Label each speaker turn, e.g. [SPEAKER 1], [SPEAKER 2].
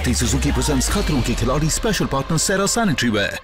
[SPEAKER 1] Maruti Suzuki presents खतरों के खिलाड़ी special partner Cera sanitary where.